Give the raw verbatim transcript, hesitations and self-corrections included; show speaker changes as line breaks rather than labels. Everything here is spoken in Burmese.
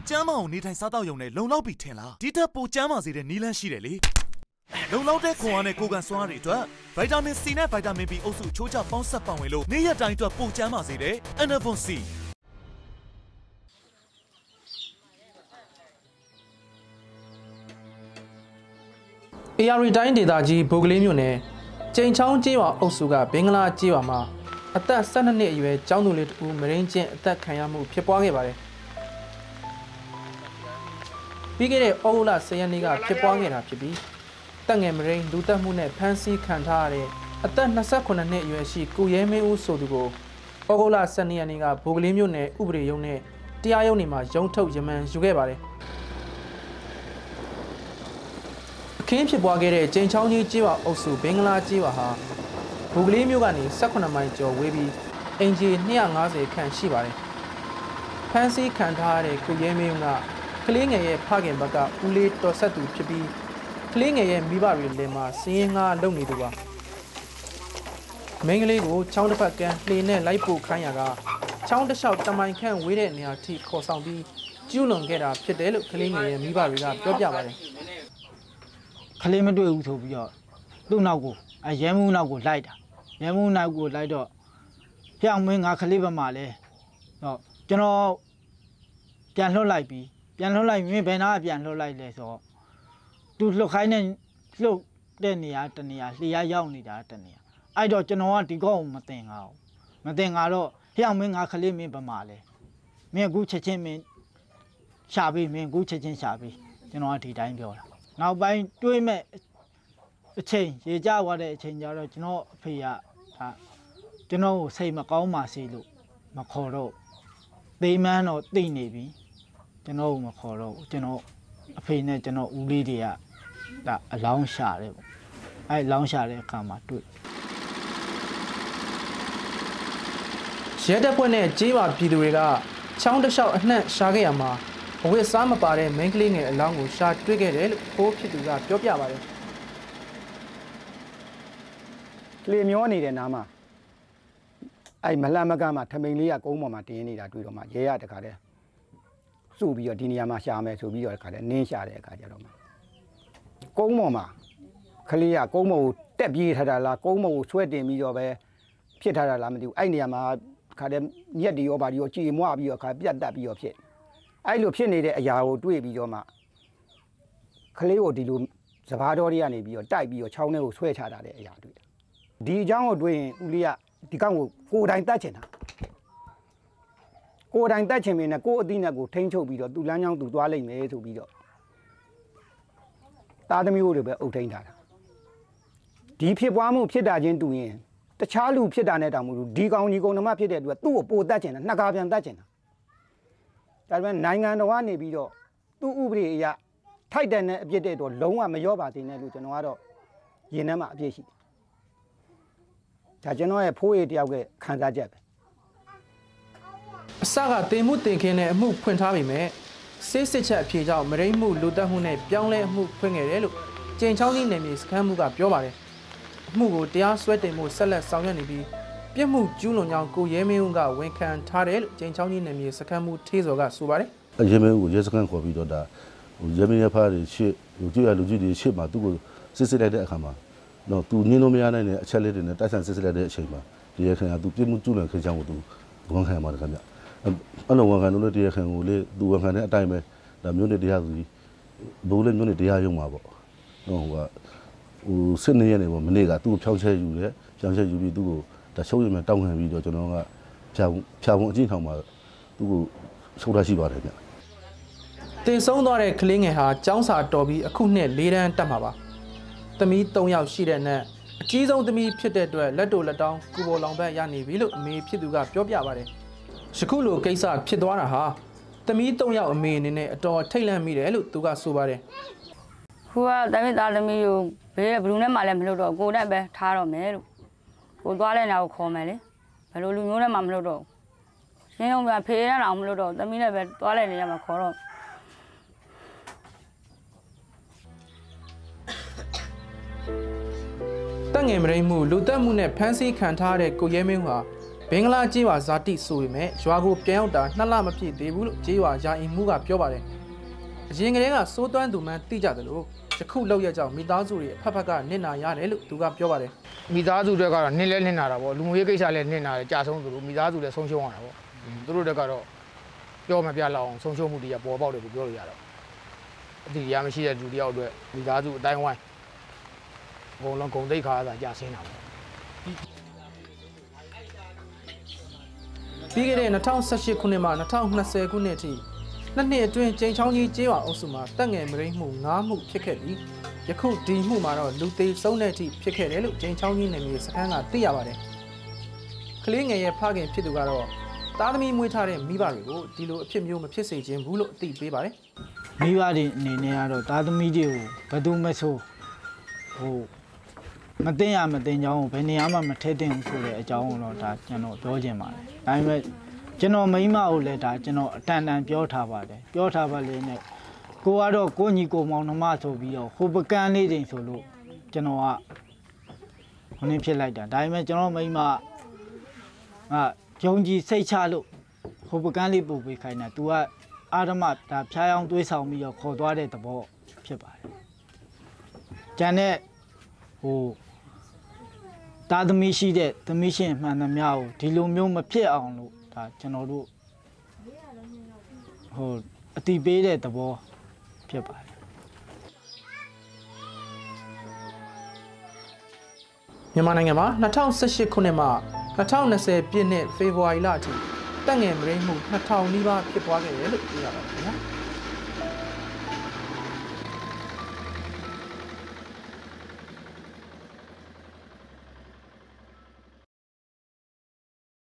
ကျမ်းမာအောင်နေထိုင်စားသောက်ရုံနဲ့လုံလောက်ပြီထင်လားဒီထက်ပိုကျမ်းမာစေတဲ့နည်းလမ်းရှိတယ်လေလုံလောက်တဲ့ခွန်အားနဲ့ကိုယ်ကန်စွမ်းအားတွေအတွက်ဗိုက်တာမင် C နဲ့ဗိုက်တာမင် B အုပ်စုချိုးချပေါင်းစပ်ပံ့ဝင်လို့နေ့ရက်တိုင်းအတွက်ပိုကျမ်းမာစေတဲ့ Enervon C
အေအာရီတိုင်းဒေသကြီးဘိုကလေးမြို့နယ်ကျိန်ချောင်းကျေးရွာအုပ်စုကဘင်္ဂလားကျေးရွာမှာအသက်၁၂နှစ်အရွယ်ကျောင်းသူလေးတဦးမရင်းချင်းအသက်ခံရမှုဖြစ်ပွားခဲ့ပါတယ်။ပြီးခဲ့တဲ့ဩဂုတ်လ၁၀ရက်နေ့ကဖြစ်ပွားခဲ့တာဖြစ်ပြီးတက်ငယ်မရင်းလူတက်မှုနဲ့ဖမ်းဆီးခံထားရတဲ့အသက်၂၉နှစ်အရွယ်ရှိကိုရဲမင်းဦးဆိုသူကိုဩဂုတ်လ၁၂ရက်နေ့ကဘိုကလေးမြို့နယ်ဥပဒေရုံးနဲ့တရားရုံးတွေမှာရုံးထုတ်ရမန်ယူခဲ့ပါတယ်။အခင်းဖြစ်ပွားခဲ့တဲ့ကျိန်ချောင်းကြီးကျေးရွာအုပ်စုဘင်္ဂလားကျေးရွာဟာဘိုကလေးမြို့ကနေ၁၈မိုင်ကျော်ဝေးပြီးအင်ဂျီ၂၅၀ခန့်ရှိပါတယ်။ဖမ်းဆီးခံထားရတဲ့ကိုရဲမင်းကကလေးငယ်ရဲ့ဖခင်ဘက်ကဦးလေးတော်ဆက်သူဖြစ်ပြီးကလေးငယ်ရဲ့မိဘတွေလည်းမှာစည်ရင်ငါလုံနေသူပါ။မိန်းကလေးကိုချောင်းတစ်ဖက်ကလှေနဲ့လိုက်ပို့ခိုင်းရကချောင်းတစ်လျှောက်တမိုင်ခန့်ဝေးတဲ့နေရာထိခေါ်ဆောင်ပြီးကျူးလွန်ခဲ့တာဖြစ်တယ်လို့ကလေးငယ်ရဲ့မိဘတွေကပြောပြပါတယ်
။ကလေးမတွေ့ဘူးဆိုပြီးတော့သူ့နောက်ကိုအရဲမှုနောက်ကိုလိုက်တာရဲမှုနောက်ကိုလိုက်တော့ပြောင်းမင်းငါကလေးဘက်မှာလဲတော့ကျွန်တော်ပြန်လှုပ်လိုက်ပြီးပြန်လှုပ်လိုက်မင်းဘယ်နာပြန်လှုပ်လိုက်လဲဆိုတော့သူလှုပ်ခိုင်းတဲ့လှုပ်တဲ့နေရာတနေရာလျှာရောက်နေတာတနေရာအဲ့တော့ကျွန်တော်ကဒီကောက်မတင်ငါအောင်မတင်ငါတော့ပြောင်းမင်းငါကလေးမင်းဘက်မှာလဲမင်းအခုချက်ချင်းမင်းရှာပြီးမင်းအခုချက်ချင်းရှာပြီးကျွန်တော်ကဒီတိုင်းပြောတာနောက်ပိုင်းတွေးမဲ့အချိန်ရေကြသွားတဲ့အချိန်ကျတော့ကျွန်တော်အဖေကဒါကျွန်တော်ကိုစိတ်မကောင်းပါစေလို့မခေါ်တော့သေမန်းတော့သိနေပြီကျွန်တော်ကိုမခေါ်တော့ကျွန်တော်အဖေနဲ့ကျွန်တော်ဦးလေးတွေကဒါအလောင်းရှာတယ်ပေါ့အဲလောင်းရှာတဲ့အခါမှာတွေ့
ရဲတပ်ဖွဲ့နဲ့ကျေးရွာပြည်သူတွေကချောင်းတစ်လျှောက်အနှံ့ရှာခဲ့ရမှာအဝတ်စားမပါတဲ့မိန်းကလေးငယ်အလောင်းကိုရှာတွေ့ခဲ့တယ်လို့ကိုဖြစ်သူကပြောပြပါတယ်
လေမျောနေတဲ့နားမှာအဲ့မလှမ်းမကမ်းမှာထမိန်လေးကကုန်းပေါ်မှာတင်းနေတာတွေ့တော့မှရဲရတခါတည်းစုပြီးတော့ဒီနေရာမှာရှာမယ်ဆိုပြီးတော့တခါတည်းနင်းရှာတဲ့အခါကျတော့မှကုန်းပေါ်မှာကလေးကကုန်းပေါ်ကိုတက်ပြေးထားတာလားကုန်းပေါ်ကိုဆွဲတင်ပြီးတော့ပဲဖြစ်ထားတာလားမသိဘူးအဲ့နေရာမှာခါတည်းညက်တီရောပါတီရောကြည်မွပြီးတော့ခါပြတ်တက်ပြီးတော့ဖြစ်အဲ့လိုဖြစ်နေတဲ့အရာကိုတွေ့ပြီးတော့မှကလေးကိုဒီလိုစဘာတော်တွေကနေပြီးတော့တိုက်ပြီးတော့ချောင်းထဲကိုဆွဲချတာတဲ့အရာတွေ့တယ်ဒီအကြောင်းကိုတွေ့ရင်ဦးလေးကဒီကောင်ကိုကိုယ်တိုင်တတ်ချင်တာကိုယ်တိုင်တတ်ချင်မင်းနဲ့ကိုယ်အသိနဲ့ကိုထိန်းချုပ်ပြီးတော့သူ့လမ်းကြောင်းသူသွားလိုက်မယ်ဆိုပြီးတော့သားသမီးတို့ပဲအုပ်ထိန်းထားတာဒီဖြစ်ပွားမှုဖြစ်တာချင်းတူရင်တခြားလူဖြစ်တာနဲ့တောင်မလို့ဒီကောင်ကြီးကောင်ဓမ္မဖြစ်တဲ့အတွက်သူ့ကိုပိုတတ်ချင်တာနှစ်ကားပြန်တတ်ချင်တာဒါပေမဲ့နိုင်ငံတော်ကနေပြီးတော့သူ့ဥပဒေအရထိုက်တန်တဲ့အပြစ်တဲ့တော့လုံးဝမရောပါသေးနဲ့လို့ကျွန်တော်ကတော့ရင်ထဲမှာအပြစ်ရှိတယ်ဒါကျွန်တော်ရဲ့ဖိုးရတယောက်ကခံစားချက်ပဲ
အစကတင်မှုတင်ခင်းတဲ့အမှုဖွင့်ထားပေမဲ့စစ်စစ်ချက်အဖြေကြောင့်မရိမှုလူတက်မှုနဲ့ပြောင်းလဲအမှုဖွင့်ခဲ့တယ်လို့ကျိန်ချောင်းကြီးနယ်မြေစခန်းမှုကပြောပါတယ်အမှုကိုတရားစွဲတင်မှုဆက်လက်ဆောင်ရွက်နေပြီးပြစ်မှုကျူးလွန်ကြောင်းကိုရဲမင်းဦးကဝန်ခံထားတယ်လို့ကျိန်ချောင်းကြီးနယ်မြေစခန်းမှုထေးစော်ကဆိုပါတယ်
ရဲမင်းဦးကိုရဲစခန်းခေါ်ပြီးတော့ဒါရဲမင်းရဖားတွေရှစ်လူကြည့်ရလူကြည့်တွေရှစ်မှာသူ့ကိုစစ်စစ်လိုက်တဲ့အခါမှာတော့သူနင်းလို့မရနိုင်တဲ့အချက်လေးတွေနဲ့တိုက်ဆိုင်စစ်စစ်လိုက်တဲ့အချိန်မှာဒီရခိုင်ကသူပြစ်မှုကျူးလွန်ခဲ့ကြောင်းကိုသူဝန်ခံရမှာတခင်ဗျအဲ့လိုဝန်ခံလို့ဒီရခိုင်ကိုလေသူဝန်ခံတဲ့အတိုင်းပဲဒါမျိုးနဲ့တရားသူကြီးဘိုးလေးမျိုးနဲ့တရားရုံးမှာပေါ့တော့ဟိုကဟိုစစ်နေရနေပေါ့မနေ့ကသူ့ကိုဖြောင်းချက်ယူတယ်ဖြောင်းချက်ယူပြီးသူ့ကိုဒါချုပ်ရမယ်တောင်းခံပြီးတော့ကျွန်တော်ကဖြောင်းဖြောင်းအကျဉ်းထောင်မှာသူ့ကိုချုပ်ထားရှိပါတယ်ဗျ
တင်ဆုံးသွားတဲ့ကလေးငယ်ဟာကျောင်းစာတော်ပြီးအခုနှစ်လေးတန်းတက်မှာပါသမီး၃ယောက်ရှိတဲ့နဲ့အကြီးဆုံးသမီးဖြစ်တဲ့အတွက်လက်တိုလက်တောင်းကူပေါ်လောင်ဘက်ရနေပြီလို့အမေဖြစ်သူကပြောပြပါတယ်ယခုလိုကိစ္စဖြစ်သွားတာဟာသမီး၃ယောက်အမေအနေနဲ့အတော်ထိတ်လန့်မိတယ်လို့သူကဆိုပါတယ်
ခုကသမီးသားသမီးကိုဘယ်ဘလူးနဲ့မှလည်းမလုပ်တော့ကိုနဲ့ပဲထားတော့မယ်လို့ကိုသွားတဲ့နေရာကိုခေါ်မယ်လေဘယ်လိုလူမျိုးနဲ့မှမလုပ်တော့ရှင်းအောင်ပြဖေးရအောင်မလုပ်တော့သမီးနဲ့ပဲသွားတဲ့နေရာမှာခေါ်တော့
တက်ငယ်မရိမှုလူတက်မှုနဲ့ဖမ်းဆီးခံထားတဲ့ကိုရဲမင်းဟာဘင်္ဂလားကြေးရွာဇာတိဆိုပေမဲ့ရွာကိုပြန်ရောက်တာနှစ်လမပြည့်သေးဘူးလို့ကြေးရွာယာအင်မှုကပြောပါတယ်အရင်ကတည်းကစိုးသွမ်းသူမှန်းသိကြတယ်လို့ယခုလောက်ရကြောင်းမိသားစုတွေအဖက်ဖက်ကနစ်နာရတယ်လို့သူကပြောပါတယ်
မိသားစုတွေကတော့နစ်လဲနစ်နာတာပေါ့လူငွေကိစ္စလည်းနစ်နာတယ်ကြာဆုံးသူတို့မိသားစုလည်းဆုံးရှုံးရတာပေါ့သူတို့တွေကတော့ပြောမပြလောက်အောင်ဆုံးရှုံးမှုတွေကပေါ်ပေါက်တယ်ကိုပြောလို့ရတော့အတီးရမရှိတဲ့လူတယောက်အတွက်မိသားစုအတိုင်းဝိုင်းအကုန်လုံးဂုံတိတ်ခါသာကြာဆင်းတာပေါ့
ပြီးခဲ့တဲ့၂၀၁၈ခုနှစ်မှ၂၀၂၀ခုနှစ်အထိနှစ်နှစ်အတွင်းကျိန်ချောင်းကြီးကျေးရွာအုပ်စုမှာတက်ငယ်မရိမှု၅မှုဖြစ်ခဲ့ပြီးယခုဒီမှုမှာတော့လူသေးဆုံးတဲ့အထိဖြစ်ခဲ့တယ်လို့ကျိန်ချောင်းကြီးနယ်မြေစခန်းကသိရပါတယ်။ကလေးငယ်ရဲ့ဖခင်ဖြစ်သူကတော့သားသမီးမွေးထားတဲ့မိဘတွေကိုဒီလိုအဖြစ်မျိုးမဖြစ်စေချင်ဘူးလို့အသိပေးပါတယ်
။မိဘတွေအနေနဲ့ကတော့သားသမီးတွေကိုဘယ်သူမှဆိုဟိုမသိရမသိကြောင်းကိုဘယ်နေရာမှမထည့်သင့်ဘူးဆိုတဲ့အကြောင်းကိုတော့ဒါကျွန်တော်ပြောချင်ပါတယ်။ဒါပေမဲ့ကျွန်တော်မိမကိုလည်းဒါကျွန်တော်အတန်တန်ပြောထားပါတယ်ပြောထားပါလေနဲ့ကိုကတော့ကိုညီကိုမောင်နှမဆိုပြီးတော့ဟိုပကန်းလေးတင်ဆိုလို့ကျွန်တော်ကဟိုနေ့ဖြစ်လိုက်တာဒါပေမဲ့ကျွန်တော်မိမအာဂျုံကြီးစိတ်ချလို့ဟိုပကန်းလေးပို့ပေးခိုင်းတာ तू ကအာရမဒါဖျားယောင်းတွေးဆောင်ပြီးတော့ခေါ်သွားတဲ့သဘောဖြစ်ပါတယ်ကျန်တဲ့ဟိုတာသမီးရှိတဲ့သမီးရှင်မှန်သမျှကိုဒီလိုမျိုးမဖြစ်အောင်လို့ဒါကျွန်တော်တို့ဟိုအတိပေးတဲ့သဘောဖြစ်ပါတယ်
မြန်မာနိုင်ငံမှာ၂၀၁၈ခုနှစ်မှ၂၀၂၀ပြည့်နှစ်ဖေဖော်ဝါရီလအထိတက်ငယ်မရိမှု၂၀၀၀နီးပါးဖြစ်ပွားခဲ့တယ်လို့သိရပါတယ်ခင်ဗျာ